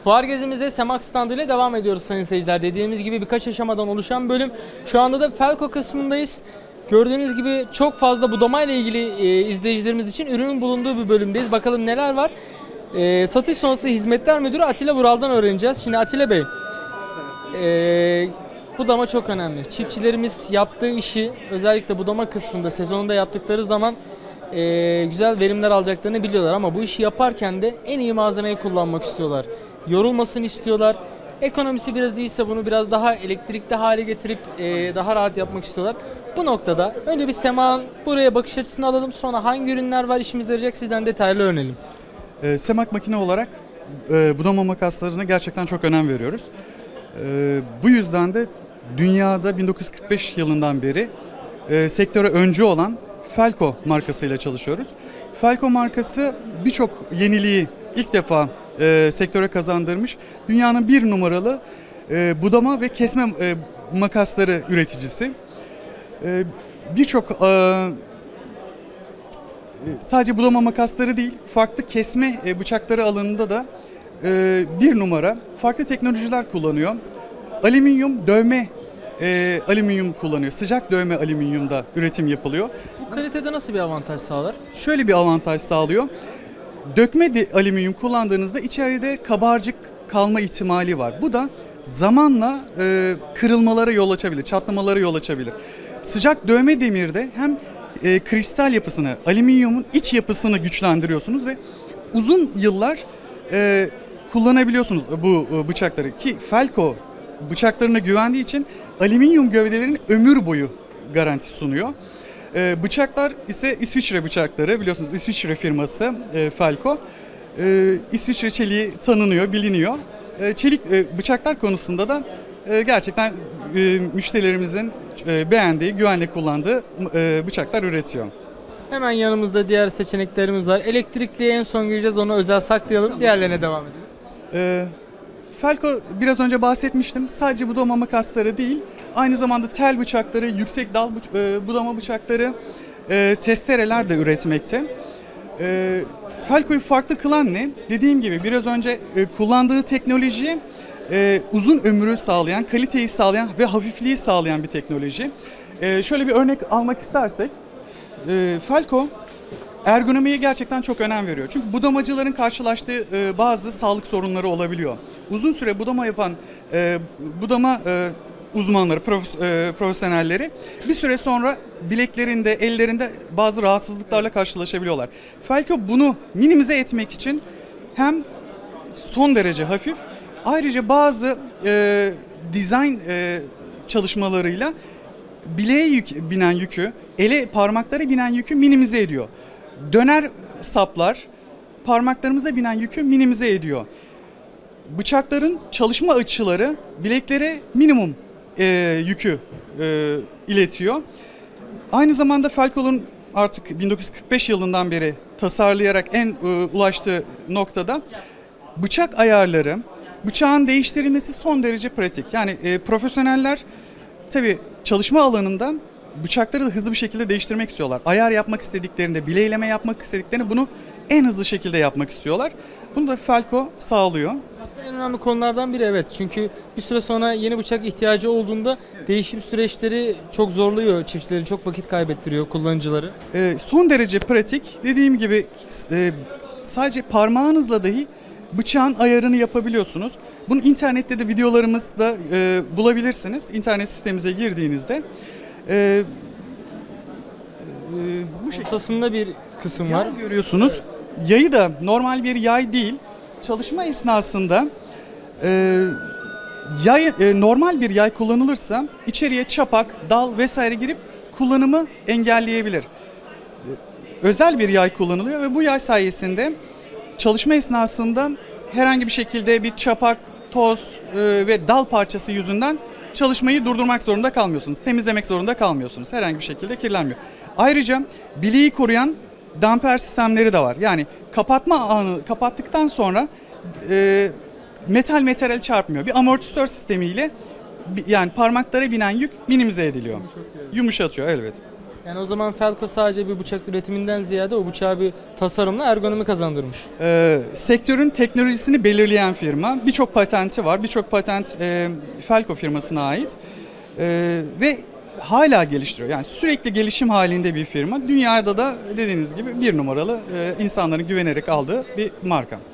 Fuar gezimize Semak standı ile devam ediyoruz sayın seyirciler. Dediğimiz gibi birkaç aşamadan oluşan bölüm. Şu anda da Felco kısmındayız. Gördüğünüz gibi çok fazla budama ile ilgili izleyicilerimiz için ürünün bulunduğu bir bölümdeyiz. Bakalım neler var. Satış sonrası hizmetler müdürü Atilla Vural'dan öğreneceğiz. Şimdi Atilla Bey, budama çok önemli. Çiftçilerimiz yaptığı işi özellikle budama kısmında sezonunda yaptıkları zaman güzel verimler alacaklarını biliyorlar ama bu işi yaparken de en iyi malzemeyi kullanmak istiyorlar. Yorulmasını istiyorlar. Ekonomisi biraz iyiyse bunu biraz daha elektrikli hale getirip daha rahat yapmak istiyorlar. Bu noktada önce bir Semak'ın buraya bakış açısını alalım. Sonra hangi ürünler var işimize yarayacak sizden detaylı öğrenelim. Semak makine olarak budama makaslarına gerçekten çok önem veriyoruz. Bu yüzden de dünyada 1945 yılından beri sektöre öncü olan Felco markasıyla çalışıyoruz. Felco markası birçok yeniliği ilk defa sektöre kazandırmış. Dünyanın bir numaralı budama ve kesme makasları üreticisi. Birçok sadece budama makasları değil, farklı kesme bıçakları alanında da bir numara. Farklı teknolojiler kullanıyor. Alüminyum dövme alüminyum kullanıyor. Sıcak dövme alüminyumda üretim yapılıyor. Bu kalitede nasıl bir avantaj sağlar? Şöyle bir avantaj sağlıyor. Dökme alüminyum kullandığınızda içeride kabarcık kalma ihtimali var. Bu da zamanla kırılmalara yol açabilir, çatlamalara yol açabilir. Sıcak dövme demirde hem kristal yapısını, alüminyumun iç yapısını güçlendiriyorsunuz ve uzun yıllar kullanabiliyorsunuz bu bıçakları. Ki Felco bıçaklarına güvendiği için alüminyum gövdelerin ömür boyu garanti sunuyor. Bıçaklar ise İsviçre bıçakları, biliyorsunuz İsviçre firması Felco. İsviçre çeliği tanınıyor, biliniyor. Çelik bıçaklar konusunda da gerçekten müşterilerimizin beğendiği, güvenli kullandığı bıçaklar üretiyor. Hemen yanımızda diğer seçeneklerimiz var. Elektrikliye en son gireceğiz, onu özel saklayalım. Tamam. Diğerlerine devam edelim. Felco biraz önce bahsetmiştim. Sadece budama makasları değil, aynı zamanda tel bıçakları, yüksek dal budama bıçakları, testereler de üretmekte. Felco'yu farklı kılan ne? Dediğim gibi biraz önce kullandığı teknoloji uzun ömrü sağlayan, kaliteyi sağlayan ve hafifliği sağlayan bir teknoloji. Şöyle bir örnek almak istersek, Felco ergonomiye gerçekten çok önem veriyor. Çünkü budamacıların karşılaştığı bazı sağlık sorunları olabiliyor. Uzun süre budama yapan budama uzmanları, profesyonelleri bir süre sonra bileklerinde, ellerinde bazı rahatsızlıklarla karşılaşabiliyorlar. Felco bunu minimize etmek için hem son derece hafif, ayrıca bazı dizayn çalışmalarıyla bileğe binen yükü, ele parmaklara binen yükü minimize ediyor. Döner saplar parmaklarımıza binen yükü minimize ediyor. Bıçakların çalışma açıları bileklere minimum yükü iletiyor. Aynı zamanda Felco'nun artık 1945 yılından beri tasarlayarak en ulaştığı noktada bıçak ayarları, bıçağın değiştirilmesi son derece pratik. Yani profesyoneller tabii çalışma alanında bıçakları da hızlı bir şekilde değiştirmek istiyorlar. Ayar yapmak istediklerinde, bileyleme yapmak istediklerinde bunu en hızlı şekilde yapmak istiyorlar. Bunu da Felco sağlıyor. Aslında en önemli konulardan biri evet. Çünkü bir süre sonra yeni bıçak ihtiyacı olduğunda değişim süreçleri çok zorluyor çiftçileri, çok vakit kaybettiriyor kullanıcıları. Son derece pratik. Dediğim gibi sadece parmağınızla dahi bıçağın ayarını yapabiliyorsunuz. Bunu internette de videolarımızda bulabilirsiniz. İnternet sitemize girdiğinizde. Bu ortasında bir kısım var. Görüyorsunuz. Evet. Yayı da normal bir yay değil. Çalışma esnasında normal bir yay kullanılırsa içeriye çapak, dal vesaire girip kullanımı engelleyebilir. Özel bir yay kullanılıyor ve bu yay sayesinde çalışma esnasında herhangi bir şekilde bir çapak, toz ve dal parçası yüzünden çalışmayı durdurmak zorunda kalmıyorsunuz. Temizlemek zorunda kalmıyorsunuz. Herhangi bir şekilde kirlenmiyor. Ayrıca bileği koruyan damper sistemleri de var. Yani kapatma anı kapattıktan sonra metal çarpmıyor. Bir amortisör sistemiyle yani parmaklara binen yük minimize ediliyor. Yumuşatıyor elbette. Yani o zaman Felco sadece bir bıçak üretiminden ziyade o bıçağı bir tasarımla ergonomi kazandırmış. Sektörün teknolojisini belirleyen firma. Birçok patenti var. Birçok patent Felco firmasına ait. Ve hala geliştiriyor. Yani sürekli gelişim halinde bir firma. Dünyada da dediğiniz gibi bir numaralı insanların güvenerek aldığı bir marka.